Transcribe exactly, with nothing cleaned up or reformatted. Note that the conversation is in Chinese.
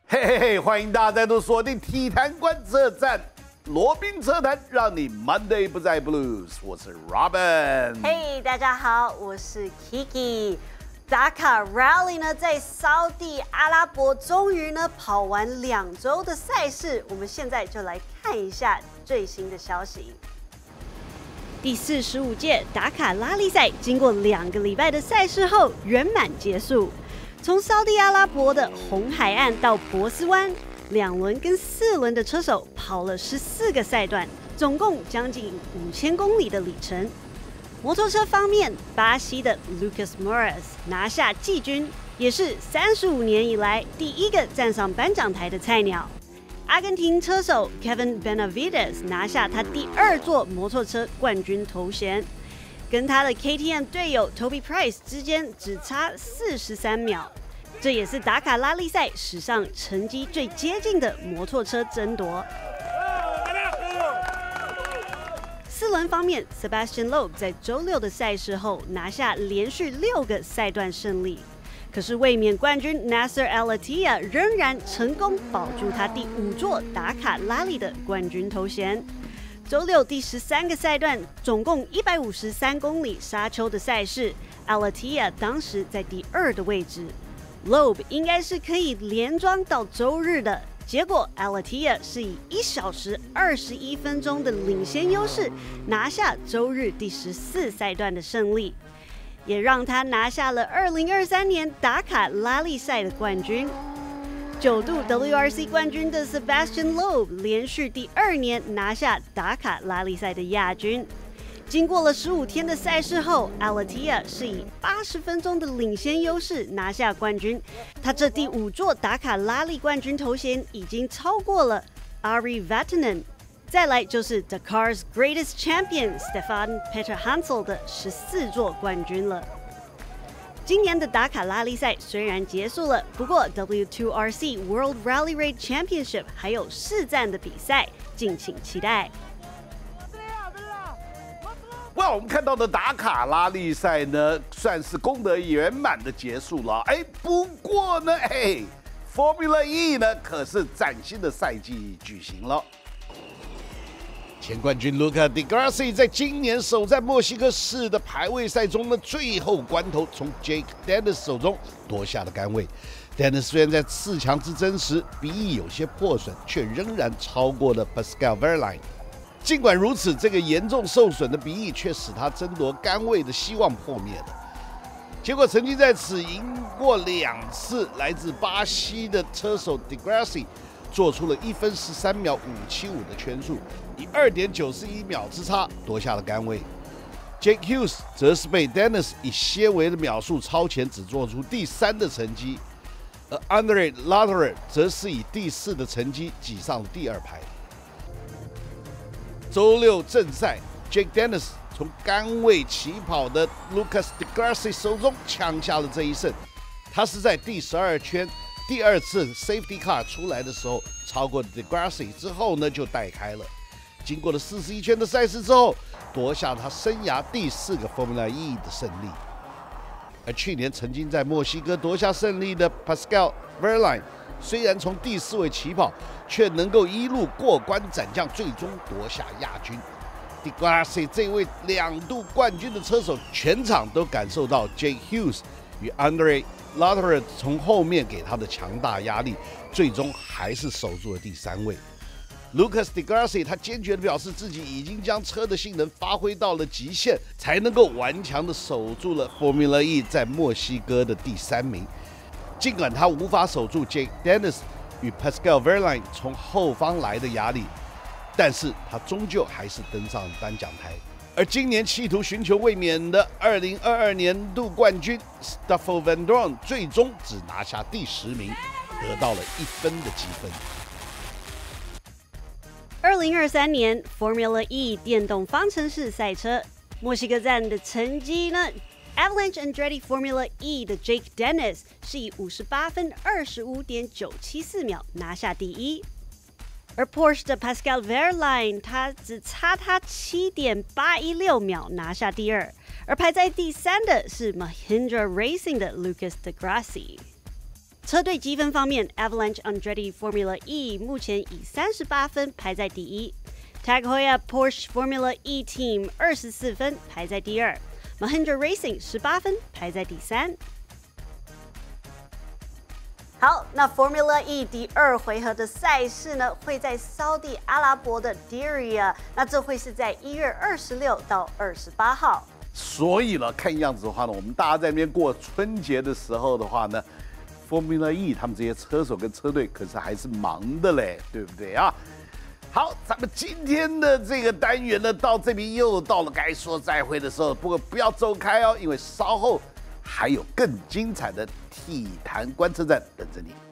嘿嘿嘿，欢迎大家再度锁定体坛观测站，罗宾车坛，让你 Monday 不再 Blues。我是 Robin。 嘿，大家好，我是 Kiki。达卡 Rally 呢，在沙地阿拉伯终于呢跑完两周的赛事，我们现在就来看一下最新的消息。第四十五届达卡拉力赛经过两个礼拜的赛事后圆满结束。从沙地阿拉伯的红海岸到博斯湾，两轮跟四轮的车手跑了十四个赛段，总共将近五千公里的里程。摩托车方面，巴西的 Lucas Morais 拿下季军，也是三十五年以来第一个站上颁奖台的菜鸟。阿根廷车手 Kevin Benavides 拿下他第二座摩托车冠军头衔。跟他的 K T M 队友 Toby Price 之间只差四十三秒，这也是达卡拉力赛史上成绩最接近的摩托车争夺。四轮方面 ，Sebastian Loeb 在周六的赛事后拿下连续六个赛段胜利，可是卫冕冠军 Nasser Al-Attiyah 仍然成功保住他第五座达卡拉力的冠军头衔。周六第十三个赛段，总共一百五十三公里沙丘的赛事 ，Al-Attiyah 当时在第二的位置 ，Loeb 应该是可以连庄到周日的，结果 Al-Attiyah 是以一小时二十一分钟的领先优势拿下周日第十四赛段的胜利，也让他拿下了二零二三年达卡拉力赛的冠军。九度 W R C 冠军的 Sebastian Loeb 连续第二年拿下达卡拉力赛的亚军。经过了十五天的赛事后 ，Al-Attiyah 是以八十分钟的领先优势拿下冠军。他这第五座达卡拉力冠军头衔已经超过了 Ari Vatanen， 再来就是 Dakar's Greatest Champion Stefan Peter Hansel 的十四座冠军了。今年的达卡拉力赛虽然结束了，不过 W 二 R C World Rally Raid Championship 还有试战的比赛，敬请期待。 哇，我们看到的达卡拉力赛呢，算是功德圆满的结束了。哎，不过呢，哎 ，Formula E 呢，可是崭新的赛季举行了。前冠军 Luca Di Grassi 在今年首在墨西哥市的排位赛中呢，最后关头从 Jake Dennis 手中夺下了杆位。Dennis 虽然在四强之争时鼻翼有些破损，却仍然超过了 Pascal Wehrlein。尽管如此，这个严重受损的鼻翼却使他争夺杆位的希望破灭了。结果，曾经在此赢过两次来自巴西的车手 Di Grassi 做出了一分十三秒五七五的圈数，以二点九四一秒之差夺下了杆位。Jake Hughes 则是被 Dennis 以些微的秒数超前，只做出第三的成绩，而 Andre Lotterer 则是以第四的成绩挤上第二排。周六正赛 ，Jake Dennis 从杆位起跑的 Lucas Di Grassi 手中抢下了这一胜。他是在第十二圈第二次 Safety Car 出来的时候超过 Di Grassi 之后呢，就带开了。经过了四十一圈的赛事之后，夺下他生涯第四个 Formula E 的胜利。而去年曾经在墨西哥夺下胜利的 Pascal Wehrlein， 虽然从第四位起跑，却能够一路过关斩将，最终夺下亚军。Di Grassi 这位两度冠军的车手，全场都感受到 Jake Hughes 与 Andre Lotterer 从后面给他的强大压力，最终还是守住了第三位。Lucas Di Grassi 他坚决地表示，自己已经将车的性能发挥到了极限，才能够顽强地守住了 Formula E 在墨西哥的第三名。尽管他无法守住 Jake Dennis 与 Pascal Wehrlein 从后方来的压力，但是他终究还是登上了颁奖台。而今年企图寻求卫冕的二零二二年度冠军 Stoffel Vandoorne 最终只拿下第十名，得到了一分的积分。 二零二三年 Formula E 电动方程式赛车墨西哥站的成绩呢 ？Avalanche Andretti Formula E 的 Jake Dennis 是以五十八分二十五点九七四秒拿下第一。而 Porsche 的 Pascal Wehrlein 他只差他 七点八一六秒拿下第二，而排在第三的是 Mahindra Racing 的 Lucas Di Grassi。 车队积分方面 ，Avalanche Andretti Formula E 目前以三十八分排在第一 ，Tag Heuer Porsche Formula E Team 二十四分排在第二 ，Mahindra Racing 十八分排在第三。好，那 Formula E 第二回合的赛事呢，会在沙地阿拉伯的 Diriyah， 那这会是在一月二十六到二十八号。 所以呢，看样子的话呢，我们大家在那边过春节的时候的话呢 ，Formula E 他们这些车手跟车队可是还是忙的嘞，对不对啊？好，咱们今天的这个单元呢，到这边又到了该说再会的时候，不过不要走开哦，因为稍后还有更精彩的体坛观测站等着你。